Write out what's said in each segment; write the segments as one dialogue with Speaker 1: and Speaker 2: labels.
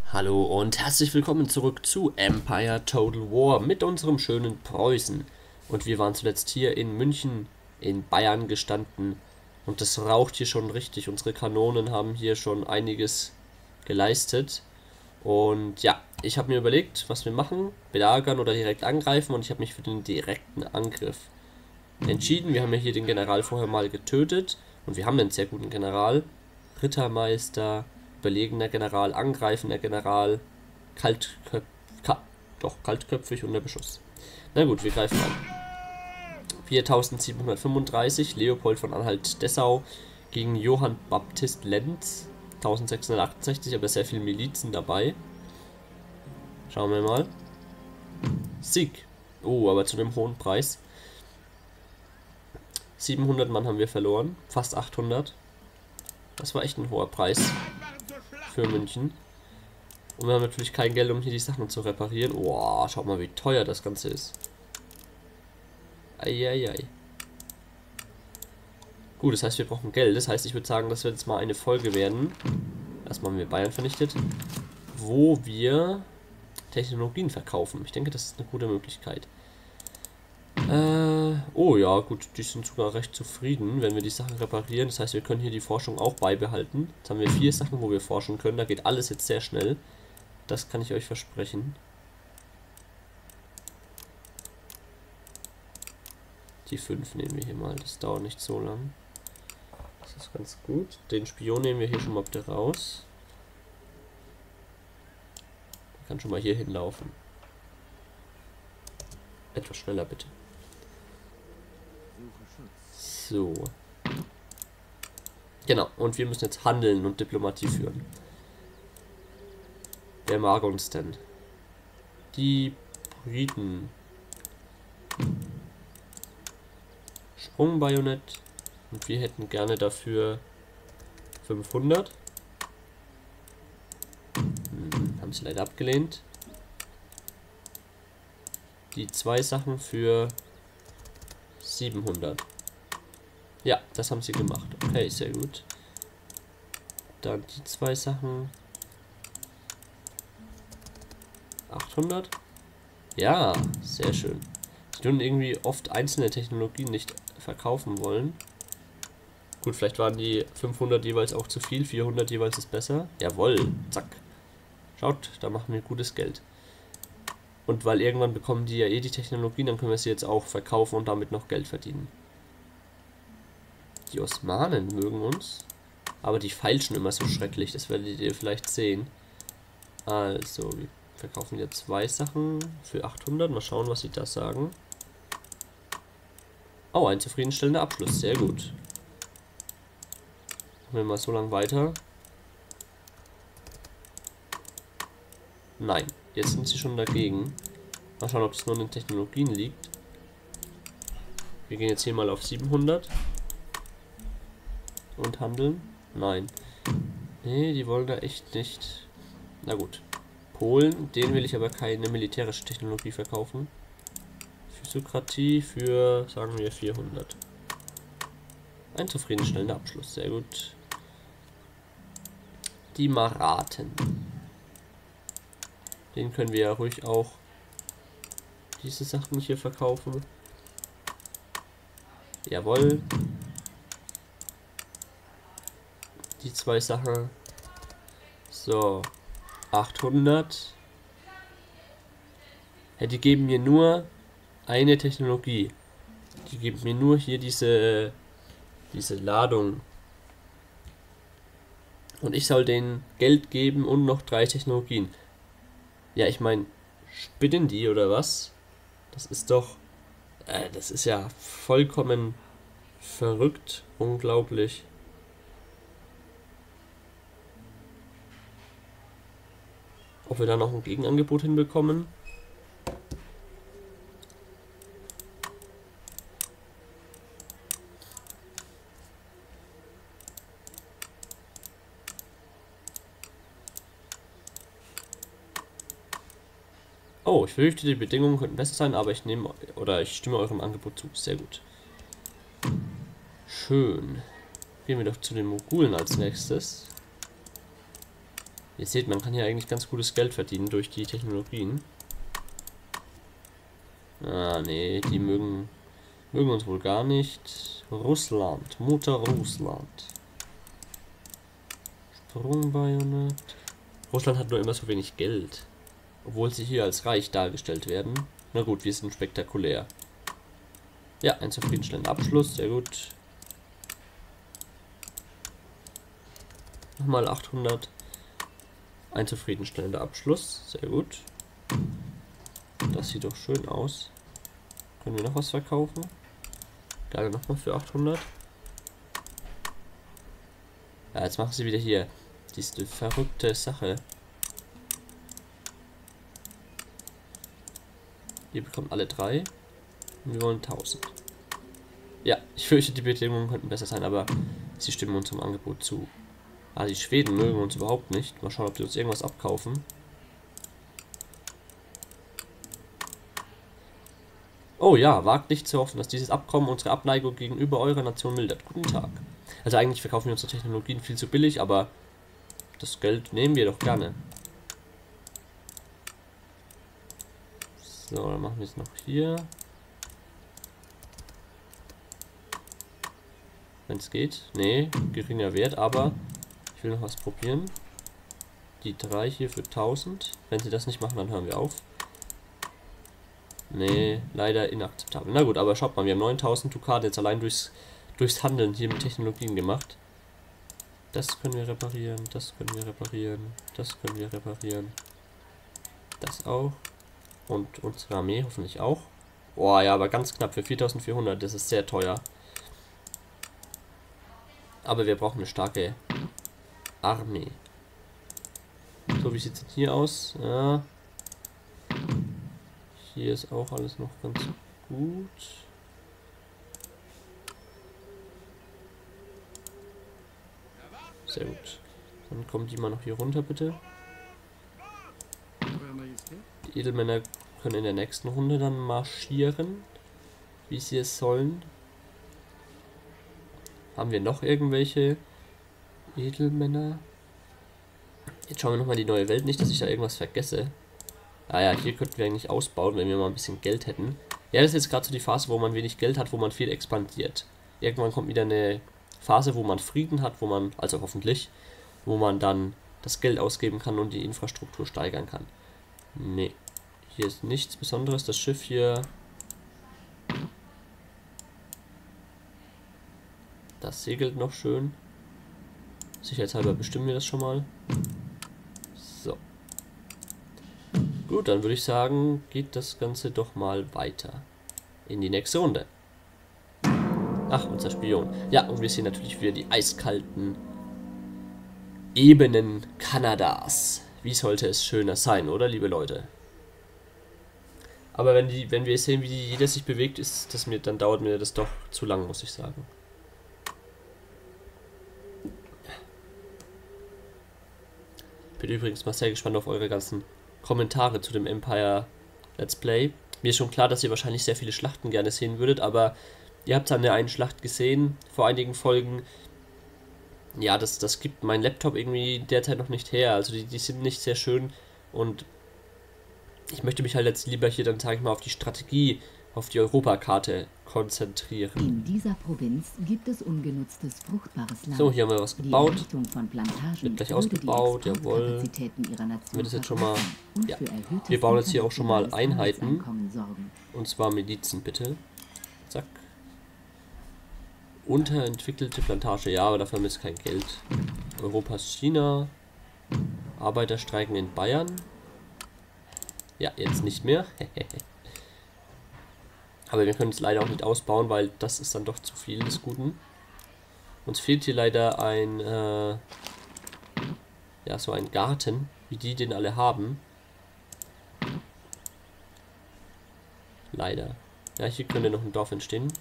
Speaker 1: Hallo und herzlich willkommen zurück zu Empire Total War mit unserem schönen Preußen. Und wir waren zuletzt hier in München in Bayern gestanden und das raucht hier schon richtig. Unsere Kanonen haben hier schon einiges geleistet. Und ja, ich habe mir überlegt, was wir machen, belagern oder direkt angreifen, und ich habe mich für den direkten Angriff entschieden. Wir haben ja hier den General vorher mal getötet und wir haben einen sehr guten General. Rittermeister, überlegener General, angreifender General, kaltköpfig unter Beschuss. Na gut, wir greifen an. 4735, Leopold von Anhalt-Dessau gegen Johann Baptist Lenz, 1668, aber sehr viele Milizen dabei. Schauen wir mal. Sieg. Oh, aber zu einem hohen Preis. 700 Mann haben wir verloren, fast 800. Das war echt ein hoher Preis für München. Und wir haben natürlich kein Geld, um hier die Sachen zu reparieren. Oh, schaut mal, wie teuer das Ganze ist. Eieiei. Gut, das heißt, wir brauchen Geld. Das heißt, ich würde sagen, das wird jetzt mal eine Folge werden. Erstmal haben wir Bayern vernichtet. Wo wir Technologien verkaufen. Ich denke, das ist eine gute Möglichkeit. Oh ja, gut, die sind sogar recht zufrieden, wenn wir die Sachen reparieren. Das heißt, wir können hier die Forschung auch beibehalten. Jetzt haben wir 4 Sachen, wo wir forschen können. Da geht alles jetzt sehr schnell. Das kann ich euch versprechen. Die 5 nehmen wir hier mal. Das dauert nicht so lang. Das ist ganz gut. Den Spion nehmen wir hier schon mal bitte raus. Der kann schon mal hier hinlaufen. Etwas schneller bitte. So. Genau, und wir müssen jetzt handeln und Diplomatie führen. Wer mag uns denn? Die Briten. Sprungbajonett. Und wir hätten gerne dafür 500. Haben sie leider abgelehnt. Die 2 Sachen für 700. Ja, das haben sie gemacht. Okay, sehr gut. Dann die 2 Sachen. 800. Ja, sehr schön. Sie tun irgendwie oft einzelne Technologien nicht verkaufen wollen. Gut, vielleicht waren die 500 jeweils auch zu viel. 400 jeweils ist besser. Jawohl, zack. Schaut, da machen wir gutes Geld. Und weil irgendwann bekommen die ja eh die Technologien, dann können wir sie jetzt auch verkaufen und damit noch Geld verdienen. Die Osmanen mögen uns, aber die feilschen immer so schrecklich, das werdet ihr vielleicht sehen. Also, wir verkaufen hier 2 Sachen für 800, mal schauen, was sie da sagen. Oh, ein zufriedenstellender Abschluss, sehr gut. Machen wir mal so lange weiter. Nein, jetzt sind sie schon dagegen. Mal schauen, ob es nur an den Technologien liegt. Wir gehen jetzt hier mal auf 700. Und handeln? Nein. Nee, die wollen da echt nicht. Na gut. Polen, denen will ich aber keine militärische Technologie verkaufen. Physiokratie für, sagen wir, 400. Ein zufriedenstellender Abschluss, sehr gut. Die Marathen. Den können wir ja ruhig auch diese Sachen hier verkaufen. Jawohl. Die 2 Sachen. So. 800. Ja, die geben mir nur eine Technologie. Die geben mir nur hier diese Ladung. Und ich soll denen Geld geben und noch 3 Technologien. Ja, ich meine, spinnen die oder was? Das ist doch... das ist ja vollkommen verrückt. Unglaublich. Ob wir da noch ein Gegenangebot hinbekommen? Oh, ich fürchte, die Bedingungen könnten besser sein, aber ich nehme oder ich stimme eurem Angebot zu. Sehr gut. Schön. Gehen wir doch zu den Mogulen als nächstes. Ihr seht, man kann hier eigentlich ganz gutes Geld verdienen durch die Technologien. Ah, nee, die mögen uns wohl gar nicht. Russland, Mutter Russland. Sprungbajonett. Russland hat nur immer so wenig Geld. Obwohl sie hier als reich dargestellt werden. Na gut, wir sind spektakulär. Ja, ein zufriedenstellender Abschluss, sehr gut. Nochmal 800. Ein zufriedenstellender Abschluss, sehr gut. Das sieht doch schön aus. Können wir noch was verkaufen? Gerade nochmal für 800. Ja, jetzt machen sie wieder hier diese verrückte Sache. Ihr bekommt alle 3. Und wir wollen 1000. Ja, ich fürchte, die Bedingungen könnten besser sein, aber sie stimmen uns zum Angebot zu. Ah, die Schweden mögen uns überhaupt nicht. Mal schauen, ob die uns irgendwas abkaufen. Oh ja, wagt nicht zu hoffen, dass dieses Abkommen unsere Abneigung gegenüber eurer Nation mildert. Guten Tag. Also eigentlich verkaufen wir unsere Technologien viel zu billig, aber das Geld nehmen wir doch gerne. So, dann machen wir es noch hier. Wenn es geht. Nee, geringer Wert, aber ich will noch was probieren. Die 3 hier für 1000. Wenn sie das nicht machen, dann hören wir auf. Nee, leider inakzeptabel. Na gut, aber schaut mal, wir haben 9000 Dukat jetzt allein durchs Handeln hier mit Technologien gemacht. Das können wir reparieren, das können wir reparieren, das können wir reparieren. Das auch. Und unsere Armee hoffentlich auch. Boah, ja, aber ganz knapp für 4400, das ist sehr teuer. Aber wir brauchen eine starke Armee. So, wie sieht es hier aus? Ja. Hier ist auch alles noch ganz gut. Sehr gut. Dann kommen die mal noch hier runter, bitte. Die Edelmänner können in der nächsten Runde dann marschieren, wie sie es sollen. Haben wir noch irgendwelche Edelmänner? Jetzt schauen wir nochmal die neue Welt, nicht, dass ich da irgendwas vergesse. Ah ja, hier könnten wir eigentlich ausbauen, wenn wir mal ein bisschen Geld hätten. Ja, das ist jetzt gerade so die Phase, wo man wenig Geld hat, wo man viel expandiert. Irgendwann kommt wieder eine Phase, wo man Frieden hat, wo man, also hoffentlich, wo man dann das Geld ausgeben kann und die Infrastruktur steigern kann. Nee, hier ist nichts Besonderes. Das Schiff hier, das segelt noch schön. Sicherheitshalber bestimmen wir das schon mal. So. Gut, dann würde ich sagen, geht das Ganze doch mal weiter in die nächste Runde. Ach, unser Spion. Ja, und wir sehen natürlich wieder die eiskalten Ebenen Kanadas. Wie sollte es schöner sein, oder, liebe Leute? Aber wenn wir sehen, wie jeder sich bewegt, dann dauert mir das doch zu lang, muss ich sagen. Bin übrigens mal sehr gespannt auf eure ganzen Kommentare zu dem Empire Let's Play. Mir ist schon klar, dass ihr wahrscheinlich sehr viele Schlachten gerne sehen würdet, aber ihr habt dann ja eine Schlacht gesehen vor einigen Folgen. Ja, das gibt mein Laptop irgendwie derzeit noch nicht her. Also die sind nicht sehr schön und ich möchte mich halt jetzt lieber hier dann, sage ich mal, auf die Strategie, auf die Europakarte konzentrieren.
Speaker 2: In dieser Provinz gibt es ungenutztes fruchtbares Land.
Speaker 1: So, hier haben wir was gebaut.
Speaker 2: Wird
Speaker 1: gleich ausgebaut, jawohl. Wird das jetzt schon mal. Ja. Wir bauen jetzt hier auch schon mal Einheiten. Und zwar Milizen, bitte. Zack. Unterentwickelte Plantage, ja, aber dafür haben wir jetzt kein Geld. Europas China. Arbeiter streiken in Bayern. Ja, jetzt nicht mehr. Aber wir können es leider auch nicht ausbauen, weil das ist dann doch zu viel des Guten. Uns fehlt hier leider ein, ja, so ein Garten, wie die den alle haben. Leider. Ja, hier könnte noch ein Dorf entstehen.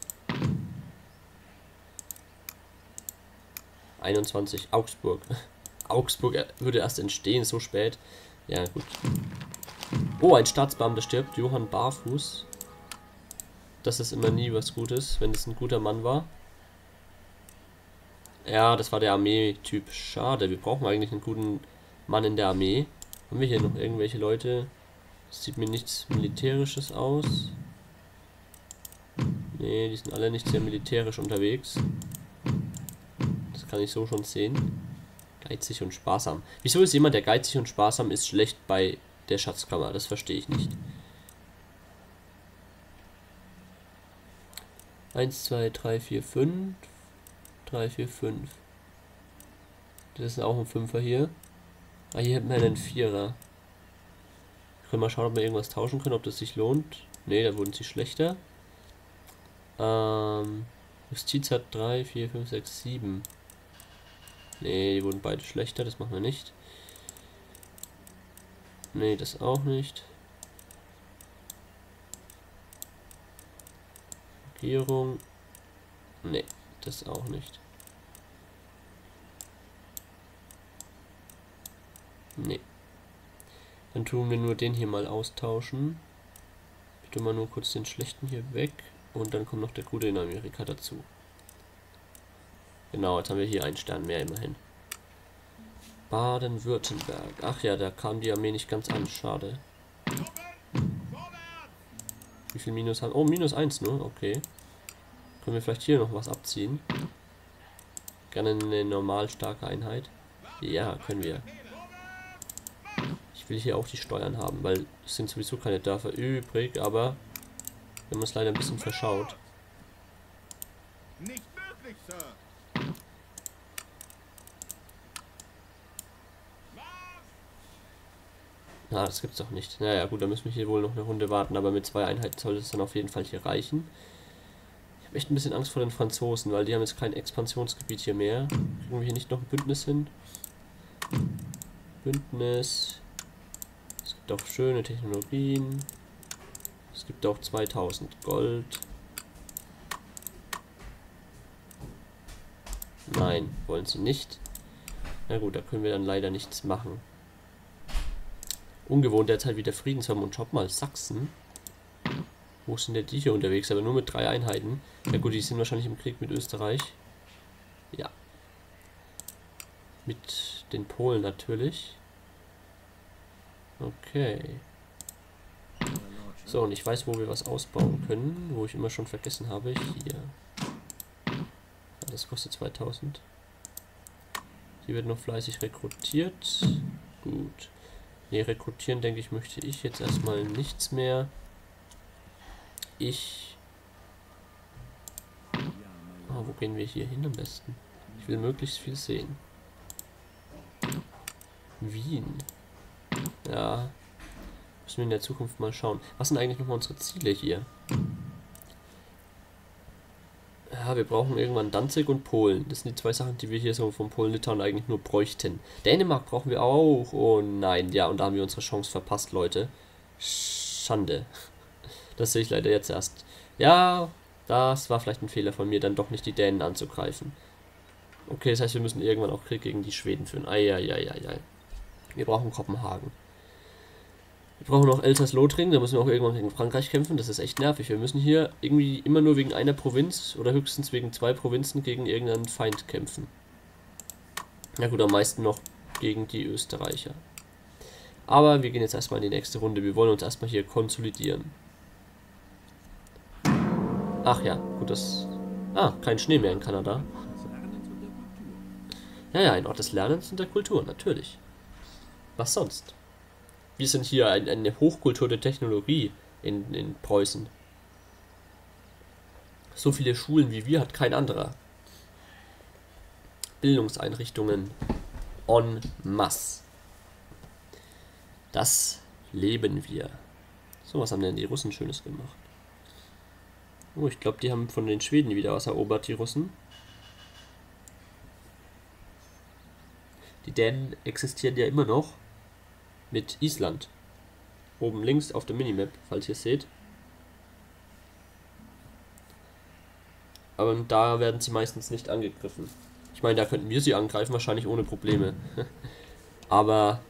Speaker 1: 21, Augsburg. Augsburg würde erst entstehen, so spät. Ja, gut. Oh, ein Staatsbeamter stirbt, Johann Barfuß. Das ist immer nie was Gutes, wenn es ein guter Mann war. Ja, das war der Armee-Typ. Schade, wir brauchen eigentlich einen guten Mann in der Armee. Haben wir hier noch irgendwelche Leute? Das sieht mir nichts Militärisches aus. Nee, die sind alle nicht sehr militärisch unterwegs. Das kann ich so schon sehen. Geizig und sparsam. Wieso ist jemand, der geizig und sparsam ist, schlecht bei der Schatzkammer? Das verstehe ich nicht. 1, 2, 3, 4, 5. 3, 4, 5. Das ist auch ein Fünfer hier. Ah, hier hätten wir einen Vierer. Wir können mal schauen, ob wir irgendwas tauschen können, ob das sich lohnt. Ne, da wurden sie schlechter. Justiz hat 3, 4, 5, 6, 7. Ne, die wurden beide schlechter, das machen wir nicht. Ne, das auch nicht. Regierung. Ne, das auch nicht. Ne. Dann tun wir nur den hier mal austauschen. Ich tue mal nur kurz den schlechten hier weg. Und dann kommt noch der gute in Amerika dazu. Genau, jetzt haben wir hier einen Stern mehr immerhin. Baden-Württemberg. Ach ja, da kam die Armee nicht ganz an. Schade. Wie viel Minus haben? Oh, -1 nur. Okay. Können wir vielleicht hier noch was abziehen? Gerne eine normal starke Einheit. Ja, können wir. Ich will hier auch die Steuern haben, weil es sind sowieso keine Dörfer übrig, aber wir haben uns leider ein bisschen verschaut.
Speaker 3: Nicht möglich, Sir.
Speaker 1: Na, das gibt's doch nicht. Naja, gut, dann müssen wir hier wohl noch eine Runde warten, aber mit 2 Einheiten sollte es dann auf jeden Fall hier reichen. Ich habe echt ein bisschen Angst vor den Franzosen, weil die haben jetzt kein Expansionsgebiet hier mehr. Kriegen wir hier nicht noch ein Bündnis hin? Bündnis. Es gibt auch schöne Technologien. Es gibt auch 2000 Gold. Nein, wollen sie nicht. Na gut, da können wir dann leider nichts machen. Ungewohnt derzeit wieder Friedensform und schaut mal, Sachsen. Wo sind denn die hier unterwegs? Aber nur mit 3 Einheiten. Ja gut, die sind wahrscheinlich im Krieg mit Österreich. Ja. Mit den Polen natürlich. Okay. So, und ich weiß, wo wir was ausbauen können. Wo ich immer schon vergessen habe. Hier. Das kostet 2000. Hier wird noch fleißig rekrutiert. Gut. Ne, rekrutieren, denke ich, möchte ich jetzt erstmal nichts mehr. Wo gehen wir hier hin am besten? Ich will möglichst viel sehen. Wien. Ja. Müssen wir in der Zukunft mal schauen. Was sind eigentlich nochmal unsere Ziele hier? Ja, wir brauchen irgendwann Danzig und Polen. Das sind die 2 Sachen, die wir hier so vom Polen-Litauen eigentlich nur bräuchten. Dänemark brauchen wir auch. Oh nein, ja, und da haben wir unsere Chance verpasst, Leute. Schande. Das sehe ich leider jetzt erst. Ja, das war vielleicht ein Fehler von mir, dann doch nicht die Dänen anzugreifen. Okay, das heißt, wir müssen irgendwann auch Krieg gegen die Schweden führen. Eieieiei. Wir brauchen Kopenhagen. Wir brauchen auch Elsass-Lothringen, da müssen wir auch irgendwann gegen Frankreich kämpfen. Das ist echt nervig. Wir müssen hier irgendwie immer nur wegen einer Provinz oder höchstens wegen 2 Provinzen gegen irgendeinen Feind kämpfen. Na gut, am meisten noch gegen die Österreicher. Aber wir gehen jetzt erstmal in die nächste Runde. Wir wollen uns erstmal hier konsolidieren. Ach ja, gut, das... Ah, kein Schnee mehr in Kanada. Ja, ein Ort des Lernens und der Kultur, natürlich. Was sonst? Wir sind hier eine Hochkultur der Technologie in Preußen. So viele Schulen wie wir hat kein anderer. Bildungseinrichtungen en masse. Das leben wir. So, was haben denn die Russen Schönes gemacht? Oh, ich glaube, die haben von den Schweden wieder was erobert, die Russen. Die Dänen existieren ja immer noch mit Island. Oben links auf der Minimap, falls ihr es seht. Aber da werden sie meistens nicht angegriffen. Ich meine, da könnten wir sie angreifen, wahrscheinlich ohne Probleme. Aber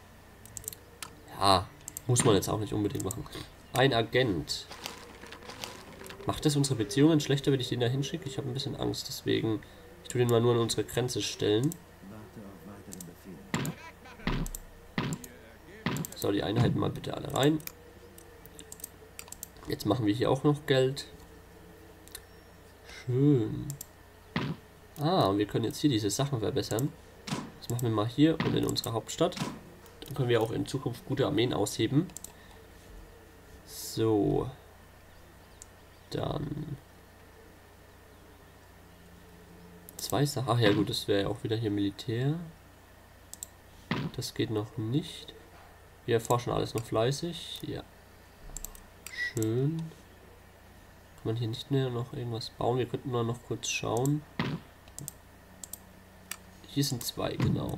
Speaker 1: ja, muss man jetzt auch nicht unbedingt machen. Ein Agent. Macht das unsere Beziehungen schlechter, wenn ich den da hinschicke? Ich habe ein bisschen Angst, deswegen ich tue den mal nur an unsere Grenze stellen. So, die Einheiten mal bitte alle rein. Jetzt machen wir hier auch noch Geld. Schön. Ah, und wir können jetzt hier diese Sachen verbessern. Das machen wir mal hier und in unserer Hauptstadt. Dann können wir auch in Zukunft gute Armeen ausheben. So. Dann. Zwei Sachen. Ach ja gut, das wäre ja auch wieder hier Militär. Das geht noch nicht. Wir erforschen alles noch fleißig. Ja. Schön. Kann man hier nicht mehr noch irgendwas bauen? Wir könnten mal noch kurz schauen. Hier sind zwei, genau.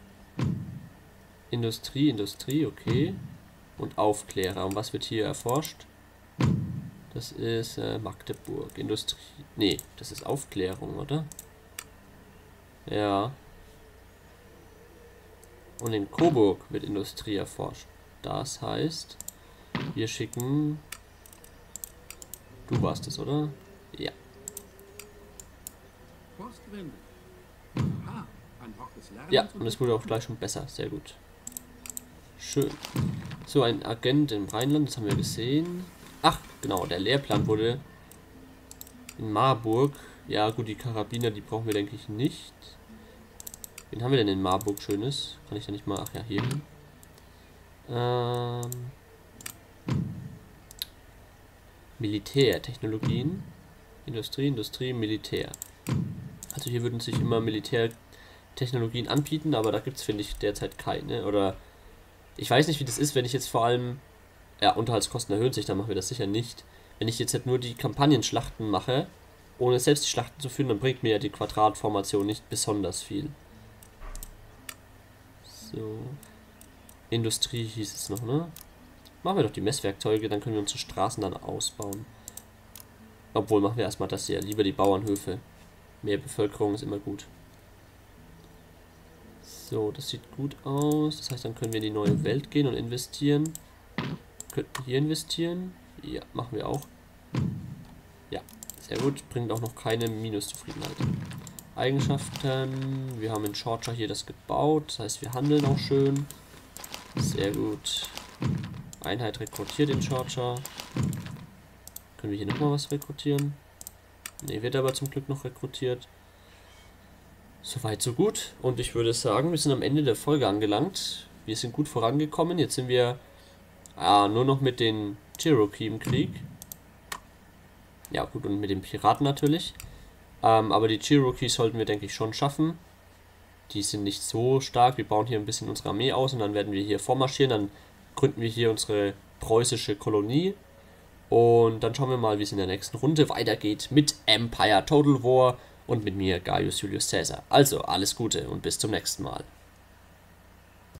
Speaker 1: Industrie, okay. Und Aufklärer. Und was wird hier erforscht? Das ist Magdeburg. Industrie. Nee, das ist Aufklärung, oder? Ja. Und in Coburg wird Industrie erforscht. Das heißt, wir schicken... Du warst es, oder? Ja. Ja, und es wurde auch gleich schon besser. Sehr gut. Schön. So, ein Agent im Rheinland, das haben wir gesehen. Ach, genau, der Lehrplan wurde in Marburg. Ja, gut, die Karabiner, die brauchen wir, denke ich, nicht. Wen haben wir denn in Marburg Schönes? Kann ich da nicht mal... Ach ja, hier hin. Militär, Technologien. Industrie, Militär. Also hier würden sich immer Militärtechnologien anbieten, aber da gibt es, finde ich, derzeit keine. Oder ich weiß nicht, wie das ist, wenn ich jetzt vor allem... Ja, Unterhaltskosten erhöhen sich, dann machen wir das sicher nicht. Wenn ich jetzt halt nur die Kampagnenschlachten mache, ohne selbst die Schlachten zu führen, dann bringt mir ja die Quadratformation nicht besonders viel. So. Industrie hieß es noch, ne? Machen wir doch die Messwerkzeuge, dann können wir unsere Straßen dann ausbauen. Obwohl, machen wir erstmal das hier. Lieber die Bauernhöfe. Mehr Bevölkerung ist immer gut. So, das sieht gut aus. Das heißt, dann können wir in die neue Welt gehen und investieren. Könnten hier investieren. Ja, machen wir auch. Ja, sehr gut. Bringt auch noch keine Minuszufriedenheit. Eigenschaften. Wir haben in Georgia hier das gebaut. Das heißt, wir handeln auch schön. Sehr gut. Einheit rekrutiert in Georgia. Können wir hier nochmal was rekrutieren? Ne, wird aber zum Glück noch rekrutiert. Soweit, so gut. Und ich würde sagen, wir sind am Ende der Folge angelangt. Wir sind gut vorangekommen. Jetzt sind wir nur noch mit den Cherokee im Krieg. Ja gut, und mit den Piraten natürlich. Aber die Cherokee sollten wir, denke ich, schon schaffen. Die sind nicht so stark. Wir bauen hier ein bisschen unsere Armee aus und dann werden wir hier vormarschieren. Dann gründen wir hier unsere preußische Kolonie. Und dann schauen wir mal, wie es in der nächsten Runde weitergeht mit Empire Total War und mit mir, Gaius Julius Caesar. Also, alles Gute und bis zum nächsten Mal.